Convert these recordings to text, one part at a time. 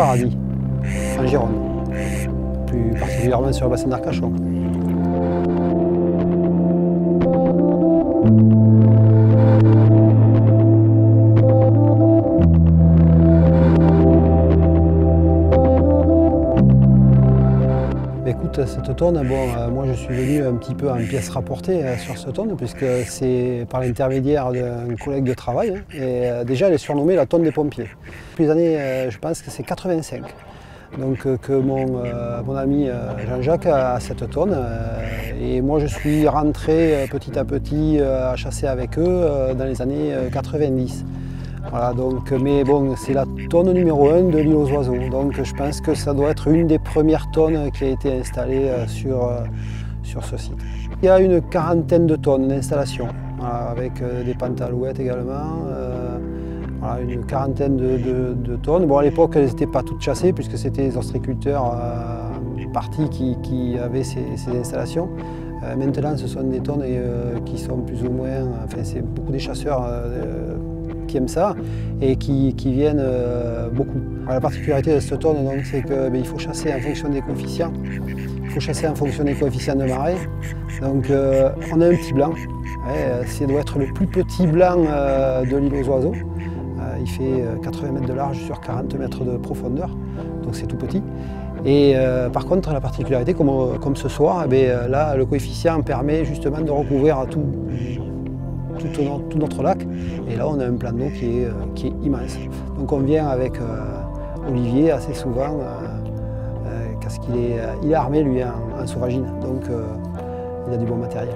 paradis, en Gironde, plus particulièrement sur le bassin d'Arcachon. Écoute, cette tonne, moi je suis venu un petit peu en pièce rapportée sur cette tonne, puisque c'est par l'intermédiaire d'un collègue de travail, et déjà elle est surnommée la tonne des pompiers. Depuis les années, je pense que c'est 85, donc que mon ami Jean-Jacques a cette tonne, et moi je suis rentré petit à petit à chasser avec eux dans les années 90. Voilà, donc, mais bon, c'est la tonne numéro 1 de l'île aux oiseaux, donc je pense que ça doit être une des premières tonnes qui a été installée sur ce site. Il y a une quarantaine de tonnes d'installation, voilà, avec des pantalouettes également, voilà, une quarantaine de tonnes. Bon, à l'époque, elles n'étaient pas toutes chassées puisque c'était les ostréiculteurs partis qui avaient ces installations. Maintenant, ce sont des tonnes qui sont plus ou moins, enfin, c'est beaucoup des chasseurs qui aiment ça et qui viennent beaucoup. Alors, la particularité de cette tonne, c'est qu'il faut chasser en fonction des coefficients. Il faut chasser en fonction des coefficients de marée. Donc on a un petit blanc. Ça doit être le plus petit blanc de l'île aux oiseaux. Il fait 80 mètres de large sur 40 mètres de profondeur. Donc c'est tout petit. Et par contre, la particularité, comme ce soir, là, le coefficient permet justement de recouvrir tout notre lac. Et là, on a un plan d'eau qui est immense. Donc on vient avec Olivier assez souvent, parce qu'il est armé, lui, en sauvagine. Donc il a du bon matériel.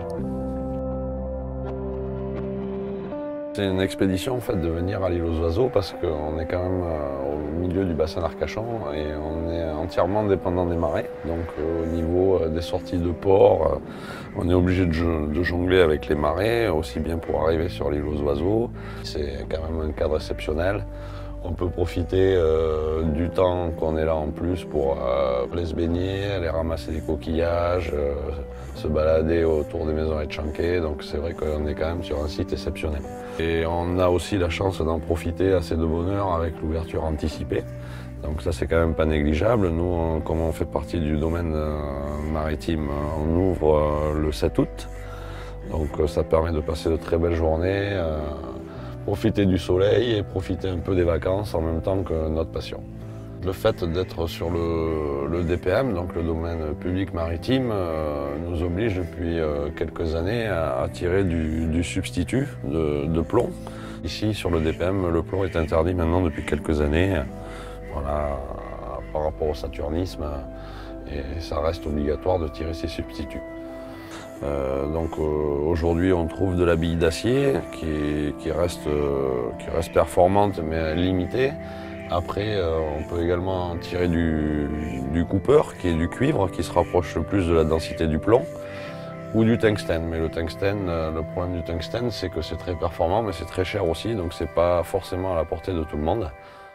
C'est une expédition en fait de venir à l'île aux oiseaux parce qu'on est quand même au milieu du bassin d'Arcachon et on est entièrement dépendant des marées. Donc au niveau des sorties de port, on est obligé de jongler avec les marées, aussi bien pour arriver sur l'île aux oiseaux. C'est quand même un cadre exceptionnel. On peut profiter du temps qu'on est là en plus pour aller se baigner, aller ramasser des coquillages, se balader autour des maisons etchankées. Donc c'est vrai qu'on est quand même sur un site exceptionnel. Et on a aussi la chance d'en profiter assez de bonne heure avec l'ouverture anticipée. Donc ça c'est quand même pas négligeable. Nous, comme on fait partie du domaine maritime, on ouvre le 7 août. Donc ça permet de passer de très belles journées. Profiter du soleil et profiter un peu des vacances en même temps que notre passion. Le fait d'être sur le DPM, donc le domaine public maritime, nous oblige depuis quelques années à tirer du substitut de plomb. Ici, sur le DPM, le plomb est interdit maintenant depuis quelques années, voilà, par rapport au saturnisme, et ça reste obligatoire de tirer ces substituts. Donc aujourd'hui on trouve de la bille d'acier qui reste performante mais limitée. Après on peut également tirer du cooper qui est du cuivre qui se rapproche le plus de la densité du plomb ou du tungstène. Mais le tungstène, le problème du tungstène c'est que c'est très performant mais c'est très cher aussi donc c'est pas forcément à la portée de tout le monde.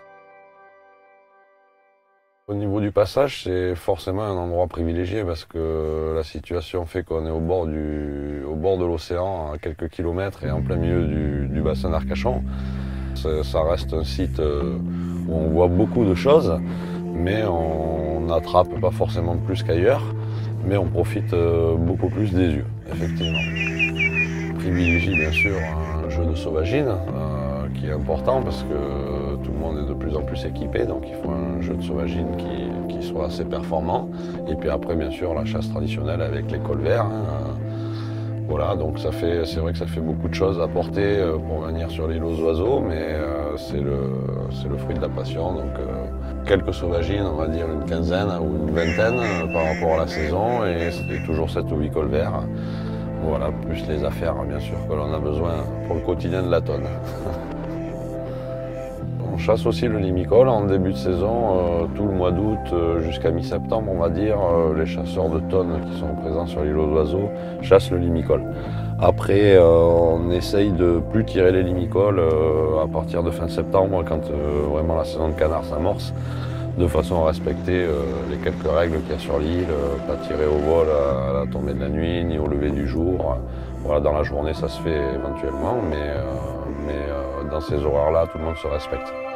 Au niveau du passage, c'est forcément un endroit privilégié parce que la situation fait qu'on est au bord de l'océan à quelques kilomètres et en plein milieu du bassin d'Arcachon. Ça reste un site où on voit beaucoup de choses, mais on n'attrape pas forcément plus qu'ailleurs, mais on profite beaucoup plus des yeux, effectivement. On privilégie bien sûr un jeu de sauvagine qui est important parce que tout le monde est de plus en plus équipé, donc il faut un jeu de sauvagine qui soit assez performant. Et puis après, bien sûr, la chasse traditionnelle avec les colverts. Voilà, donc c'est vrai que ça fait beaucoup de choses à porter pour venir sur l'île aux oiseaux, mais c'est le fruit de la passion. Donc quelques sauvagines, on va dire une quinzaine ou une vingtaine par rapport à la saison, et c'est toujours 7 ou 8 colverts. Voilà, plus les affaires, bien sûr, que l'on a besoin pour le quotidien de la tonne. On chasse aussi le limicole en début de saison, tout le mois d'août jusqu'à mi-septembre, on va dire. Les chasseurs de tonnes qui sont présents sur l'île aux oiseaux chassent le limicole. Après, on essaye de plus tirer les limicoles à partir de fin septembre, quand vraiment la saison de canard s'amorce, de façon à respecter les quelques règles qu'il y a sur l'île, pas tirer au vol à la tombée de la nuit, ni au lever du jour. Voilà, dans la journée, ça se fait éventuellement, mais dans ces horaires-là, tout le monde se respecte.